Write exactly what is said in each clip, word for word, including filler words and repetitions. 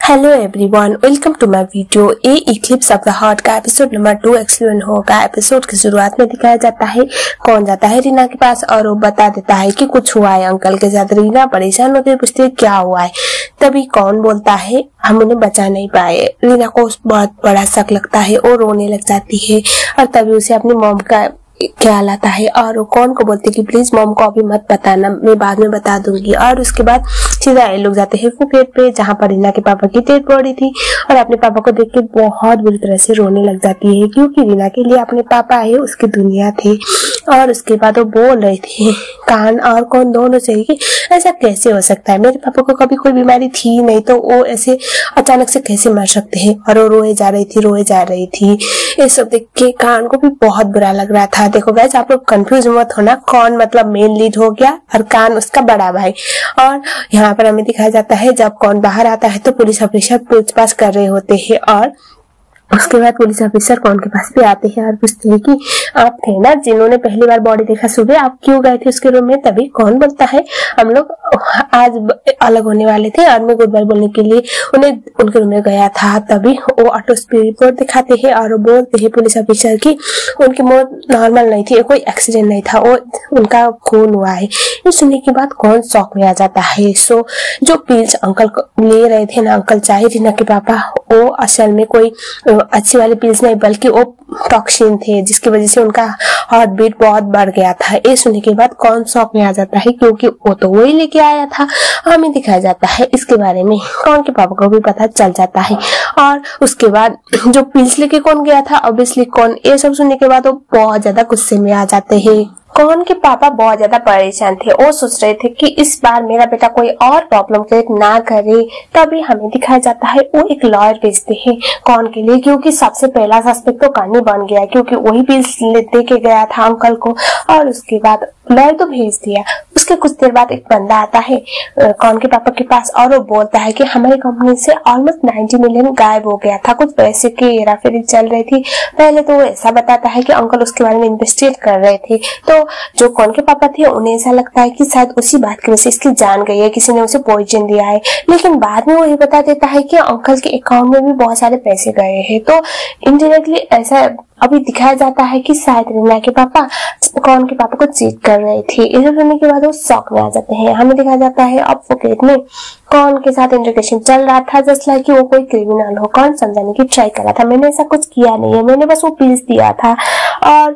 Hello everyone, welcome to my video. A eclipse of the heart का episode number two explain होगा। Episode की शुरुआत में दिखाया जाता है कौन जाता है रीना के पास और वो बता देता है कि कुछ हुआ है अंकल के साथ। रीना परेशान होकर पूछती है क्या हुआ है। तभी कौन बोलता है हम उन्हें बचा नहीं पाए। रीना को बहुत बड़ा शक लगता है और रोने लग जाती है और तभी उसे अपनी मॉम का ख्याल आता है और वो कौन को बोलते कि प्लीज मॉम को अभी मत बताना, मैं बाद में बता दूंगी। और उसके बाद सीधा ये लोग जाते हैं फुकेट पे जहाँ पर रीना के पापा की डेड बॉडी थी और अपने पापा को देख के बहुत बुरी तरह से रोने लग जाती है क्योंकि रीना के लिए अपने पापा है उसकी दुनिया थे। और उसके बाद वो बोल रहे थे कान और कौन दोनों से कि ऐसा कैसे हो सकता है, मेरे पापा को कभी कोई बीमारी थी नहीं तो वो ऐसे अचानक से कैसे मर सकते हैं। और वो रोए जा रही थी रोए जा रही थी ये सब देख के कान को भी बहुत बुरा लग रहा था। देखो गाइस, आप लोग कंफ्यूज मत होना, कौन मतलब मेन लीड हो गया और कान उसका बड़ा भाई। और यहाँ पर हमें दिखाया जाता है जब कौन बाहर आता है तो पुलिस ऑफिसर पूछताछ कर रहे होते हैं और उसके बाद पुलिस ऑफिसर कौन के पास भी आते हैं और पूछते हैं कि आप थे ना जिन्होंने पहली बार बॉडी देखा सुबह, आप क्यों गए थे उसके रूम में। तभी कौन बोलता है हम लोग आज अलग होने वाले थे और मैं गुड बाय बोलने के लिए उन्हें उनके रूम में गया था। तभी वो ऑटोप्सी रिपोर्ट दिखाते हैं और वो बोलते हैं पुलिस ऑफिसर की उनकी मौत नॉर्मल नहीं थी, कोई एक्सीडेंट नहीं था, वो उनका खून हुआ है। ये सुनने के बाद कौन शॉक में आ जाता है। सो जो पिल्स अंकल ले रहे थे ना अंकल चाहे रीना के पापा, वो असल में कोई अच्छी वाली पिल्स नहीं बल्कि वो टॉक्सिन थे जिसकी वजह से उनका हार्ट बीट बहुत बढ़ गया था। ये सुनने के बाद कौन शॉक में आ जाता है क्योंकि वो तो वही लेके आया था। हमें दिखाया जाता है इसके बारे में कौन के पापा को भी पता चल जाता है। और उसके बाद जो पिल्स लेके कौन गया था ऑब्वियसली कौन, ये सब सुनने के बाद वो बहुत ज्यादा गुस्से में आ जाते हैं। कौन के पापा बहुत ज्यादा परेशान थे, वो सोच रहे थे कि इस बार मेरा बेटा कोई और प्रॉब्लम क्रिएट ना करे। तभी हमें दिखाया जाता है वो एक लॉयर भेजते हैं कौन के लिए क्योंकि सबसे पहला सस्पेक्ट तो कानी बन गया क्योंकि वही पिल्स लेते के गया था अंकल को। और उसके बाद लॉयर तो भेज दिया। उसके कुछ देर बाद एक बंदा आता है कौन के पापा के पास और वो बोलता है कि हमारी कंपनी से ऑलमोस्ट नाइन्टी मिलियन गायब हो गया था, कुछ पैसे की हेराफेरी चल रही थी। पहले तो वो ऐसा बताता है कि अंकल उसके बारे में इन्वेस्टिगेट कर रहे थे। तो जो कौन के पापा थे उन्हें ऐसा लगता है कि शायद उसी बात की वजह से इसकी जान गई है, किसी ने उसे पॉइजन दिया है। लेकिन बाद में वो ये बता देता है कि अंकल के अकाउंट में भी बहुत सारे पैसे गए हैं। तो इनडायरेक्टली ऐसा अभी दिखाया जाता है कि शायद रीना के पापा कौन के पापा को चीट कर रहे थे। इसे सुनने के बाद वो शॉक में आ जाते हैं। हमें दिखाया जाता है अब फुकेट में कौन के साथ इंटरोगेशन चल रहा था जस्ट लाइक कि वो कोई क्रिमिनल हो। कौन समझाने की ट्राई कर रहा था मैंने ऐसा कुछ किया नहीं है, मैंने बस वो पिल्स दिया था। और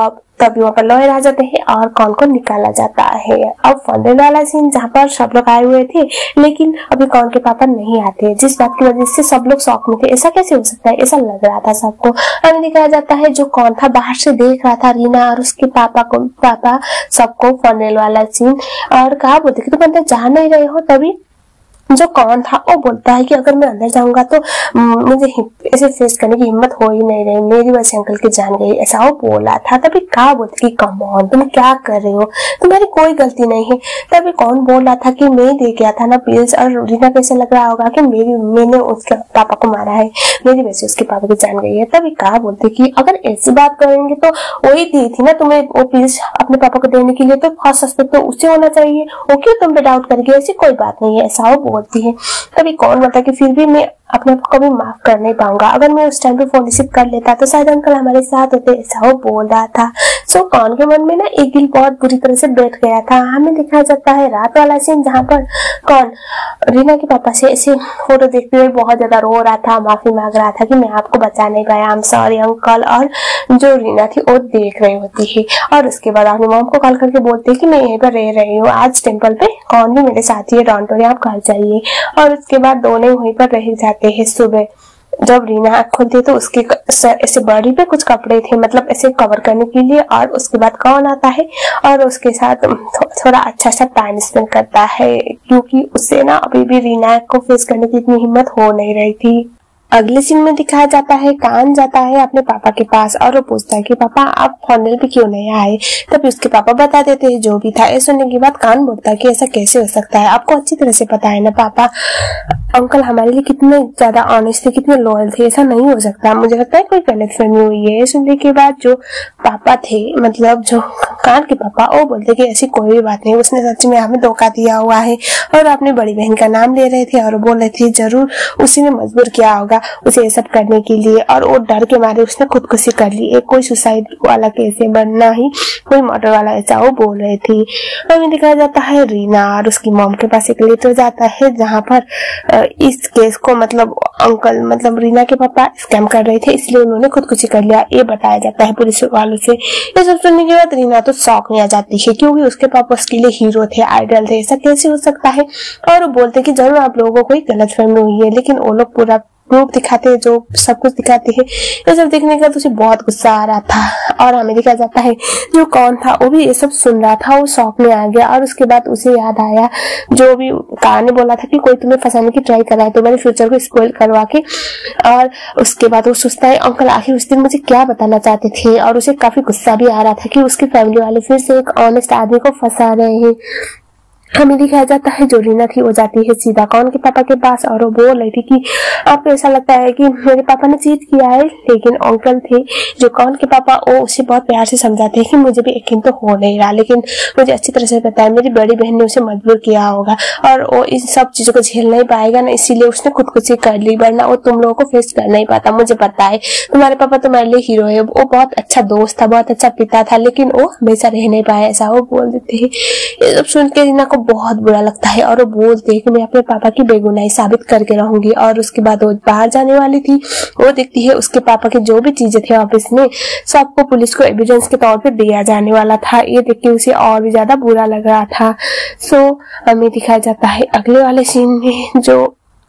तभी वहाँ पर लॉयर आ जाते हैं और कौन को निकाला जाता है। अब फंडल वाला सीन जहाँ पर सब लोग आए हुए थे लेकिन अभी कौन के पापा नहीं आते जिस बात की वजह से सब लोग शॉक में थे। ऐसा कैसे हो सकता है, ऐसा लग रहा था सबको। हमें दिखाया जाता है जो कौन था बाहर से देख रहा था रीना और उसके पापा को पापा सबको फंडल वाला सीन और कहा बोलते कि तुम अंदर जा नहीं रहे हो। तभी जो कौन था वो बोलता है कि अगर मैं अंदर जाऊंगा तो मुझे ऐसे फेस करने की हिम्मत हो ही नहीं रही, मेरी वजह से अंकल की जान गई, ऐसा वो बोला था। तभी कहा बोलते कि कम ऑन तुम क्या कर रहे हो, तुम्हारी कोई गलती नहीं है। तभी कौन बोल रहा था कि मैं दे गया था ना पिल्स। और रीना कैसे लग रहा होगा कि मेरी मैंने उसके पापा को मारा है, मेरी वजह से उसके पापा की जान गई है। तभी कहा बोलते कि अगर ऐसी बात करेंगे तो वही दी थी ना तुम्हें वो पिल्स अपने पापा को देने के लिए, तो फर्स्ट सस्पेक्ट तो उससे होना चाहिए, वो क्यों तुम पे डाउट कर गए, ऐसी कोई बात नहीं है, ऐसा वो होती है। तभी कौन बोलता कि फिर भी मैं अपने आप को कभी माफ कर नहीं पाऊंगा, अगर मैं उस टाइम पे फोन रिसीव कर लेता तो शायद अंकल हमारे साथ होते, ऐसा वो बोल रहा था। सो कौन के मन में ना एक दिल बहुत बुरी तरह से बैठ गया था। हमें दिखाया जाता है रात वाला सीन जहाँ पर कौन रीना के पापा से ऐसे फोटो देखते हुए बहुत ज्यादा रो रहा था, माफी मांग रहा था कि मैं आपको बचा नहीं पाया, आई एम सॉरी अंकल। और जो रीना थी वो देख रही होती है और उसके बाद अपनी मॉम को कॉल करके बोलते है कि मैं यहीं पर रह रही हूँ आज टेम्पल पे, कौन भी मेरे साथ ही है, डोंट वरी आप घर जाइए। और उसके बाद दोनों वहीं पर रह जाते हैं। सुबह जब रीना आँख खोलती है तो उसके ऐसे बॉडी पे कुछ कपड़े थे मतलब ऐसे कवर करने के लिए। और उसके बाद कौन आता है और उसके साथ थोड़ा अच्छा सा टाइम स्पेंड करता है क्योंकि उससे ना अभी भी रीना को फेस करने की इतनी हिम्मत हो नहीं रही थी। अगले सीन में दिखाया जाता है कान जाता है अपने पापा के पास और वो पूछता है कि पापा आप फॉर्नल पे क्यों नहीं आए। तभी उसके पापा बता देते हैं जो भी था। ये सुनने के बाद कान बोलता है कि ऐसा कैसे हो सकता है, आपको अच्छी तरह से पता है ना पापा, अंकल हमारे लिए कितने ज्यादा ऑनेस्ट थे, कितने लॉयल थे, ऐसा नहीं हो सकता। मुझे लगता है कोई गलतफहमी हुई है। सुनने के बाद जो पापा थे, मतलब जो कान के पापा, वो बोलते कि ऐसी कोई भी बात नहीं, उसने सच में हमें धोखा दिया हुआ है और अपनी बड़ी बहन का नाम ले रहे थे और बोल रहे थे जरूर उसी ने मजबूर किया होगा उसे ये सब करने के लिए, और वो डर के मारे उसने खुदकुशी कर ली। एक कोई सुसाइड वाला केस है, बनना ही कोई मर्डर वाला, ऐसा वो बोल रहे थे। हमें दिखाया जाता है रीना और उसकी मॉम के पास एक लेटर जाता है जहाँ पर इस केस को मतलब अंकल मतलब रीना के पापा स्कैम कर रहे थे, इसलिए उन्होंने खुदकुशी कर लिया, ये बताया जाता है पुलिस वालों से। ये सब सुनने के बाद रीना तो शॉक में आ जाती है क्योंकि उसके पापा उसके लिए हीरो थे, आइडल थे, ऐसा कैसे हो सकता है। और वो बोलते कि जरूर आप लोगों को कोई गलतफहमी हुई है, लेकिन वो लोग पूरा प्रूफ दिखाते हैं, जो सब कुछ दिखाते हैं। ये सब देखने का तो उसे बहुत गुस्सा आ रहा था। और हमें दिखाया जाता है जो कौन था वो भी ये सब सुन रहा था, वो शौक में आ गया और उसके बाद उसे याद आया जो भी कान ने बोला था कि कोई तुम्हें फंसाने की ट्राई कर रहा है, तो मैंने फ्यूचर को स्पॉइल करवा के। और उसके बाद वो सोचता है अंकल आखिर उस दिन मुझे क्या बताना चाहते थे, और उसे काफी गुस्सा भी आ रहा था कि उसकी फैमिली वाले फिर से एक ऑनेस्ट आदमी को फंसा रहे हैं। हमें दिखाया जाता है जो रीना थी वो जाती है सीधा कौन के पापा के पास और वो बोल रही थी कि आपको ऐसा लगता है कि मेरे पापा ने चीट किया है, लेकिन अंकल थे जो कौन के पापा, वो उसे बहुत प्यार से समझाते हैं कि मुझे भी यकीन तो हो नहीं रहा, लेकिन मुझे अच्छी तरह से पता है मेरी बड़ी बहन ने उसे मजबूर किया होगा और वो इन सब चीजों को झेल नहीं पाएगा ना, इसीलिए उसने खुदकुशी कर ली, वरना वो तुम लोगों को फेस कर नहीं पाता। मुझे पता है तुम्हारे पापा तुम्हारे लिए हीरो है, वो बहुत अच्छा दोस्त था, बहुत अच्छा पिता था, लेकिन वो हमेशा रह नहीं पाया, ऐसा वो बोल देते हैं। ये सब सुन के रीना को बहुत बुरा लगता है और वो बोलते हैं कि मैं अपने पापा की बेगुनाही साबित करके रहूंगी। और उसके बाद वो बाहर जाने वाली थी, वो देखती है उसके पापा की जो भी चीजें थे ऑफिस में सबको पुलिस को एविडेंस के तौर पे दिया जाने वाला था। ये देख के उसे और भी ज्यादा बुरा लग रहा था। सो हमें दिखाया जाता है अगले वाले सीन में जो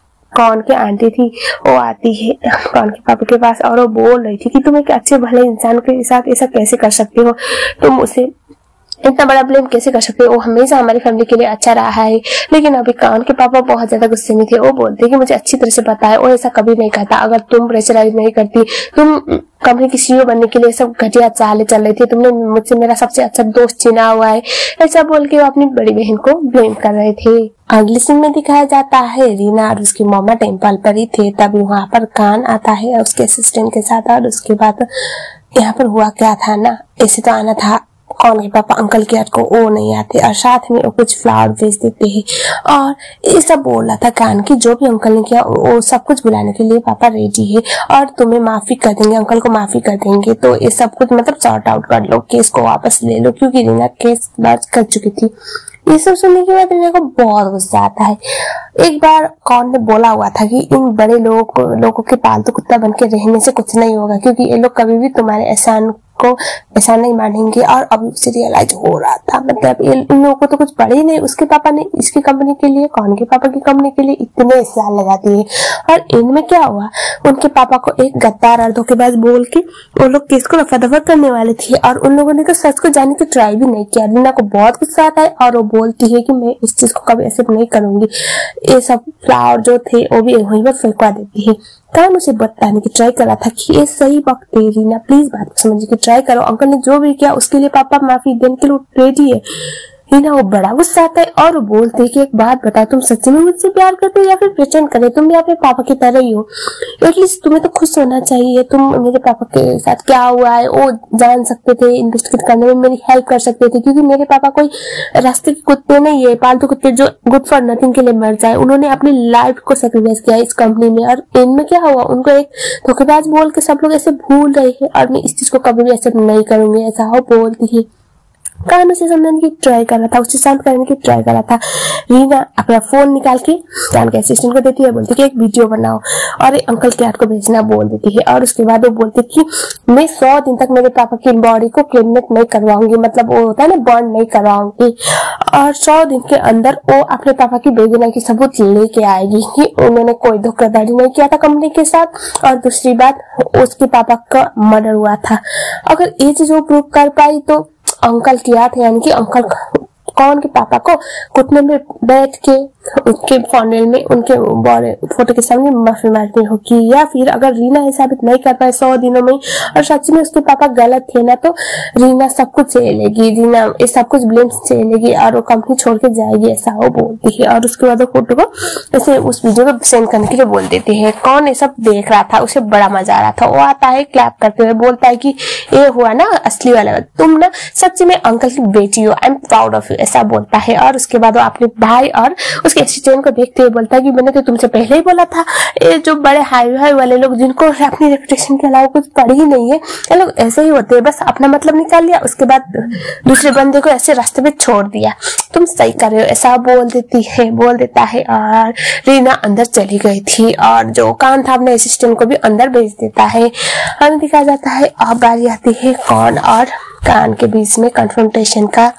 कौन की आंटी थी वो आती है कौन के पापा के पास और वो बोल रही थी कि तुम एक अच्छे भले इंसान के साथ ऐसा कैसे कर सकते हो, तुम उसे इतना बड़ा ब्लेम कैसे कर सकते हो, वो हमेशा हमारी फैमिली के लिए अच्छा रहा है। लेकिन अभी कान के पापा बहुत ज्यादा गुस्से में थे, वो बोलते कि मुझे अच्छी तरह से पता है वो ऐसा कभी नहीं करता, अगर तुम प्रेशराइज नहीं करती, तुम कंपनी की सीईओ बनने के लिए सब घटिया चाले चल रही थी, तुमने मुझसे मेरा सबसे अच्छा दोस्त छीना हुआ है, ऐसा बोल के वो अपनी बड़ी बहन को ब्लेम कर रहे थे। अगले सीन में दिखाया जाता है रीना और उसकी मामा टेम्पल पर ही थे, तभी वहां पर कान आता है उसके असिस्टेंट के साथ। और उसके बाद यहाँ पर हुआ क्या था ना, ऐसे तो आना था कौन के पापा अंकल के हाथ को, वो नहीं आते और साथ में वो कुछ फ्लावर भेज देते हैं। और ये सब बोल रहा था कान की जो भी अंकल ने किया वो सब कुछ बुलाने के लिए पापा रेडी है और तुम्हें माफी कर देंगे, अंकल को माफी कर देंगे, तो ये सब कुछ मतलब सॉर्ट आउट कर लो, केस को वापस ले लो, क्योंकि रीना केस दर्ज कर चुकी थी। ये सब सुनने के बाद रीना को बहुत गुस्सा आता है। एक बार कौन ने बोला हुआ था कि इन बड़े लोगों को लोगों के पालतू कुत्ता बन के रहने से कुछ नहीं होगा, क्योंकि ये लोग कभी भी तुम्हारे एहसान को ऐसा नहीं मानेंगे। और अभी उसे रियलाइज हो रहा था, मतलब इन लोगों को तो कुछ पड़े ही नहीं, उसके पापा ने इसकी कंपनी के लिए कौन के पापा की कंपनी के लिए इतने साल लगा दिए, और इनमें क्या हुआ, उनके पापा को एक गद्दार और धोखेबाज बोल के वो लोग केस को रफा दफा करने वाले थे और उन लोगों ने तो सच को जानने की ट्राई भी नहीं किया। रीना को बहुत गुस्सा आता है और वो बोलती है कि मैं इस चीज को कभी एक्सेप्ट नहीं करूंगी। ये सब फ्लावर जो थे वो भी वहीं पर फेंकवा देती है। कान उसे बताने की ट्राई कर रहा था कि ये सही वक्त है, रीना प्लीज बात को समझने की ट्राई करो, अंकल ने जो भी किया उसके लिए पापा माफी देने के लिए रेडी है। रीना वो बड़ा गुस्सा आता है और वो बोलते है कि एक बात बताओ, तुम सच्ची में मुझसे प्यार करते हो या फिर प्रेटेंड करे, तुम भी अपने पापा की तरह ही हो, एटलीस्ट तुम्हें तो खुश होना चाहिए, तुम मेरे पापा के साथ क्या हुआ है वो जान सकते थे, इन्वेस्टिगेट करने में मेरी हेल्प कर सकते थे, क्योंकि मेरे पापा कोई रास्ते के कुत्ते नहीं है, पालतू कुत्ते जो गुड फॉर नथिंग के लिए मर जाए, उन्होंने अपनी लाइफ को सेक्रीफाइस किया इस कंपनी में। और इनमें क्या हुआ, उनको एक धोखेबाज बोल के सब लोग ऐसे भूल रहे हैं और मैं इस चीज को कभी भी एक्सेप्ट नहीं करूंगी, ऐसा वो बोलती है। कान उसे समझाने की ट्राई कर रहा था, उसे शांत करने की ट्राई कर रहा था। रीना अपना फोन निकाल के कान के असिस्टेंट को देती है, बोलती है कि एक वीडियो बनाओ और एक अंकल के हाथ को भेजना बोल देती है। और उसके बाद वो बोलती कि मैं सौ दिन तक मेरे पापा की बॉडी को क्रीमेट नहीं करवाऊंगी, मतलब वो होता है ना बर्न नहीं करवाऊंगी, और सौ दिन के अंदर वो अपने पापा की बेगुनाही की सबूत लेके आएगी कि उन्होंने कोई धोखाधड़ी नहीं किया था कंपनी के साथ, और दूसरी बात उसके पापा का मर्डर हुआ था। अगर ये चीज वो प्रूव कर पाई तो अंकल किया था, यानी कि अंकल कौन के पापा को घुटने में बैठ के उनके फॉर्नल में उनके फोटो के सामने माफी मांगनी होगी, या फिर अगर रीना ये साबित नहीं कर पाए सौ दिनों में और सच में उसके पापा गलत थे ना, तो रीना सब कुछ झेल लेगी, रीना ये सब कुछ ब्लेम झेल लेगी और वो कंपनी छोड़ के जाएगी, ऐसा वो बोलती है। और उसके बाद वो फोटो को ऐसे उस वीडियो को सेंड करने के लिए बोल देती है। कौन ये सब देख रहा था, उसे बड़ा मजा आ रहा था। वो आता है क्लैप करते हुए, बोलता है कि ये हुआ ना असली वाला, तुम ना सच्ची में अंकल की बेटी हो, I am proud of you, ऐसा बोलता है। और उसके बाद वो अपने भाई और उसके असिस्टेंट को देखते हुए बोलता है कि मैंने तो तुमसे पहले ही बोला था, ये जो बड़े हाई हाई वाले लोग जिनको अपनी रेपुटेशन के अलावा कुछ पढ़ ही नहीं है, ये लोग ऐसे ही होते हैं, बस अपना मतलब निकाल लिया, उसके बाद दूसरे बंदे को ऐसे रास्ते पे छोड़ दिया, तुम सही कर रहे हो, ऐसा बोल देती है बोल देता है। और रीना अंदर चली गई थी और जो कान था अपने असिस्टेंट को भी अंदर भेज देता है। हमें दिखाया जाता है अब बारी आती है कौन और कान के बीच में कन्फ्रंटेशन का।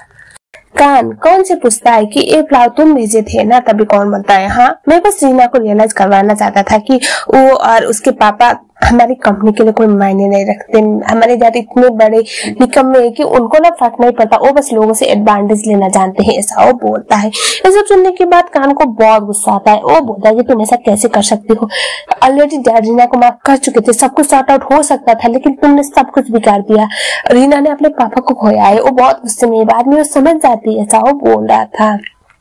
कान कौन से पूछता है कि ये फ्लावर तुम भेजे थे ना, तभी कौन बोलता है हाँ, मैं बस रीना को रियलाइज करवाना चाहता था कि वो और उसके पापा हमारी कंपनी के लिए कोई मायने नहीं रखते, हमारे डैड इतने बड़े निकम्मे है कि उनको ना फर्क नहीं पड़ता, वो बस लोगों से एडवांटेज लेना जानते हैं, ऐसा वो बोलता है। ये सब सुनने के बाद कान को बहुत गुस्सा आता है। वो बोलता है कि तुम ऐसा कैसे कर सकती हो, ऑलरेडी डैड रीना को माफ कर चुके थे, सब कुछ सॉर्ट आउट हो सकता था, लेकिन तुमने सब कुछ बिगाड़ दिया, रीना ने अपने पापा को खोया है। वो बहुत गुस्से में, बाद में वो समझ जाती है, ऐसा वो बोल रहा था।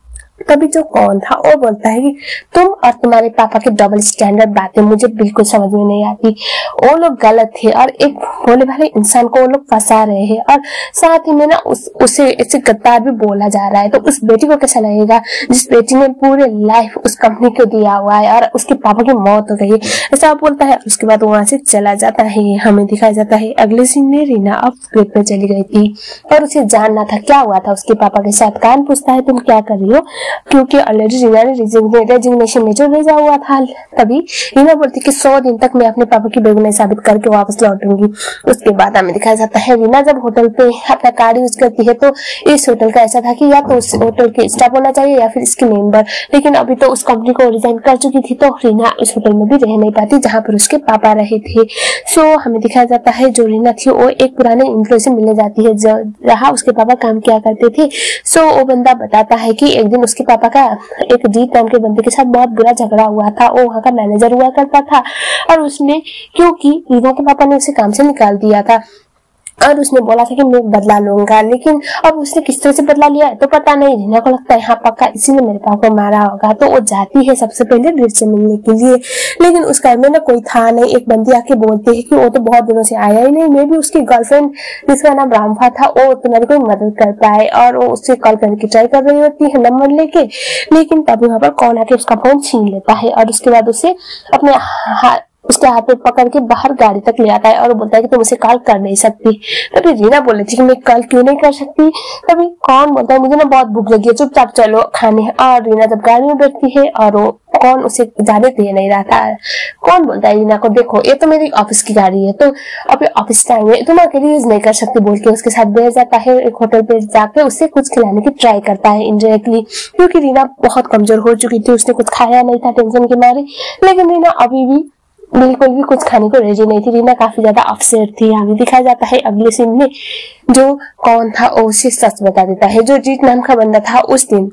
तभी जो कौन था वो बोलता है कि तुम और तुम्हारे पापा के डबल स्टैंडर्ड बातें मुझे बिल्कुल समझ में नहीं आती, वो लोग गलत थे और एक भोले भाले इंसान को वो लोग फंसा रहे हैं, और साथ ही में ना उस उसे ऐसे गद्दार भी बोला जा रहा है। तो उस बेटी को कैसा लगेगा जिस बेटी ने पूरे लाइफ उस कंपनी को दिया हुआ है और उसके पापा की मौत हो गई, ऐसा बोलता है। उसके बाद वहां से चला जाता है। हमें दिखाया जाता है अगले सीन में रीना अब ट्रिप में चली गई थी और उसे जानना था क्या हुआ था उसके पापा के साथ। कान पूछता है तुम क्या कर रही हो, क्योंकि ऑलरेडी रीना ने रेजिग्नेशन लेटर भेजा हुआ था। तभी रीना बोलती कि सौ दिन तक मैं अपने पापा की बेगुनाही साबित करके वापस लौटूंगी। उसके बाद हमें दिखाया जाता है रीना जब होटल पे अपना कार्ड यूज करती है, तो इस होटल का ऐसा था कि या तो उस होटल के स्टाफ होना चाहिए या फिर इसके मेंबर, लेकिन अभी तो उस कंपनी को रिजाइन कर चुकी थी, तो रीना इस होटल में भी रह नहीं पाती जहाँ पर उसके पापा रहे थे। सो हमें दिखाया जाता है जो रीना थी वो एक पुराने एम्प्लॉय से मिलने जाती है जहाँ उसके पापा काम किया करते थे। सो वो बंदा बताता है कि एक दिन उसके पापा का एक जीत नाम के बंदे के साथ बहुत बुरा झगड़ा हुआ था। वो वहाँ का मैनेजर हुआ करता था और उसने, क्योंकि रीना के पापा ने उसे काम से निकाल दिया था और उसने बोला था कि मैं बदला लूंगा, लेकिन अब उसने किस तरह से बदला लिया है तो पता नहीं। रीना को लगता है हाँ पक्का इसी ने मेरे पापा को मारा होगा, तो वो जाती है सबसे पहले वीर से मिलने के लिए, लेकिन उस घर में ना कोई था नहीं। एक बंदी आके बोलती है कि वो तो बहुत दिनों से आया ही नहीं, मे भी उसकी गर्लफ्रेंड जिसका नाम रामफा था वो तुम्हारी कोई मदद कर पाए, और वो उससे कॉल करने की ट्राई कर रही होती है नंबर लेके, लेकिन तभी वहां पर कौन आके उसका फोन छीन लेता है और उसके बाद उसे अपने हाथ उसके हाथ में पकड़ के बाहर गाड़ी तक ले आता है और बोलता है कि तुम उसे कॉल कर नहीं सकती। तभी रीना बोली थी कि मैं कॉल क्यों नहीं कर सकती। तभी कौन बोलता है मुझे ना बहुत भूख लगी है, चुपचाप चलो खाने। और रीना जब गाड़ी में बैठती है और वो कौन उसे जाने दे नहीं रहा था। कौन बोलता है रीना को देखो ये तो मेरी ऑफिस की गाड़ी है, तो अभी ऑफिस टाइम है, तुम अकेले यूज नहीं कर सकती बोल के उसके साथ बैठ जाता है। एक होटल पे जाके उसे कुछ खिलाने की ट्राई करता है इनडायरेक्टली, क्योंकि रीना बहुत कमजोर हो चुकी थी, उसने कुछ खाया नहीं था टेंशन के मारे, लेकिन रीना अभी भी बिल्कुल भी कुछ खाने को रेडी नहीं थी। रीना काफी ज्यादा अपसेट थी। हमें दिखाया जाता है अगले सीन में जो कौन था वो उसे सच बता देता है। जो जीत नाम का बंदा था उस दिन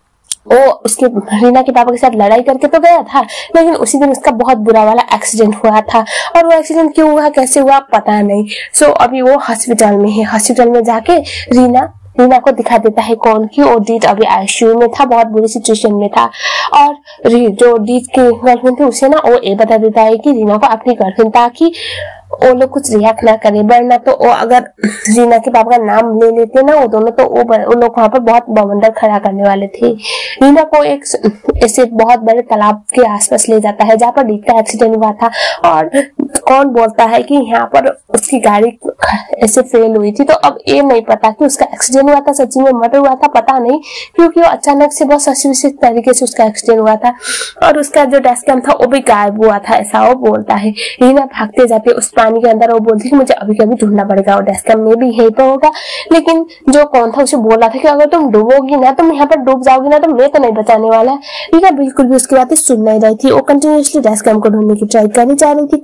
वो उसके रीना के पापा के साथ लड़ाई करके तो गया था, लेकिन उसी दिन उसका बहुत बुरा वाला एक्सीडेंट हुआ था, और वो एक्सीडेंट क्यों हुआ कैसे हुआ पता नहीं। सो अभी वो हॉस्पिटल में है। हॉस्पिटल में जाके रीना रीना को दिखा देता है कौन की वो डीट अभी आईसीयू में था, बहुत बुरी सिचुएशन में था, और जो डीट की गर्लफ्रेंड थी उसे ना वो ये बता देता है कि रीना को अपनी गर्लफ्रेंड ताकि वो लोग कुछ रिएक्ट ना करे, वरना तो वो अगर रीना के पापा का नाम ले लेते ना वो दोनों, तो वो, वो लोग वहां पर बहुत बवंडर खड़ा करने वाले थे। रीना को एक ऐसे बहुत बड़े तालाब के आसपास ले जाता है जहाँ पर डीट का एक्सीडेंट हुआ था, और कौन बोलता है कि यहाँ पर उसकी गाड़ी ऐसे फेल हुई थी। तो अब ये नहीं पता कि उसका एक्सीडेंट हुआ था सच्ची में मर्डर हुआ था पता नहीं, क्योंकि वो अचानक से बहुत सस्पिशियस तरीके से उसका एक्सीडेंट हुआ था, और उसका जो डेस्क कैम था वो भी गायब हुआ था, ऐसा वो बोलता है। रीना भागते जाते उस पानी के अंदर वो बोलती है मुझे अभी कभी ढूंढना पड़ेगा, वो डेस्क कैम में भी यहीं पर होगा, लेकिन जो कौन था उसे बोला था कि अगर तुम डूबोगी ना, तुम यहाँ पर डूब जाओगी ना, तो मैं तो नहीं बचाने वाला है। रीना बिल्कुल भी उसकी बातें सुन नहीं रही थी। वो कंटिन्यूअसली डेस्क कैम को ढूंढने की ट्राई करी जा रही थी करी जा रही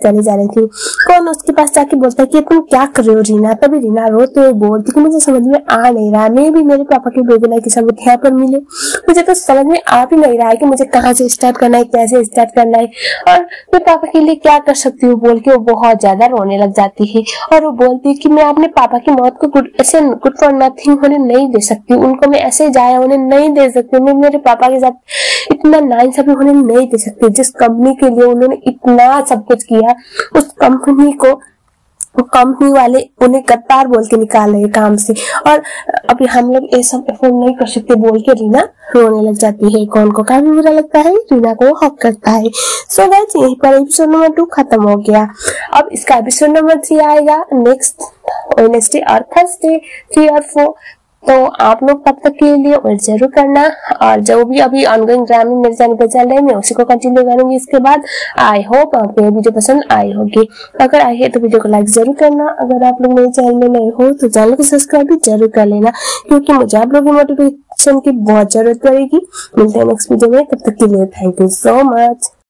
थी। कौन उसके पास जाके बोलता है कि तुम क्या कर रहे हो रीना। तभी रीना रोते हुए बोलती कि मुझे समझ में आ नहीं रहा, मैं भी मेरे पापा के भेजना के सबूत यहाँ पर मिले, मुझे तो समझ में आ भी नहीं रहा है कि मुझे कहाँ से स्टार्ट करना है, कैसे स्टार्ट करना है, और मैं पापा के लिए क्या कर सकती हूँ बोल के वो बहुत ज्यादा रोने लग जाती है। और वो बोलती है कि मैं अपने पापा की मौत को गुड ऐसे गुड फॉर नथिंग होने नहीं दे सकती, उनको मैं ऐसे जाया होने नहीं दे सकती, मैं मेरे पापा के साथ इतना नाइंसाफी होने नहीं दे सकती। जिस कंपनी के लिए उन्होंने इतना सब कुछ किया, उस कंपनी को वो कंपनी वाले उन्हें गद्दार बोल के निकाल रहे काम से, और अभी हम लोग ये सब एफोर्ड नहीं कर सकते बोल के रीना रोने लग जाती है। कौन को काफी बुरा लगता है, रीना को हक करता है। सो गाइस यहीं पर एपिसोड नंबर टू खत्म हो गया। अब इसका एपिसोड नंबर थ्री आएगा नेक्स्ट वेडनेसडे और थर्सडे थ्री और फोर। तो आप लोग तब तक के लिए वेट जरूर करना, और जो भी अभी ऑनगोइंग ड्रामे मेरे चैनल पर चल रहे हैं मैं उसी को कंटिन्यू करूंगी इसके बाद। आई होप आपको ये वीडियो पसंद आई होगी। अगर आई है तो वीडियो को लाइक जरूर करना। अगर आप लोग मेरे चैनल में नए हो तो चैनल को सब्सक्राइब भी जरूर कर लेना, क्योंकि मुझे आप लोगों की मोटिवेशन की बहुत जरूरत पड़ेगी। मिलते हैं नेक्स्ट वीडियो में, तब तक के लिए थैंक यू सो मच।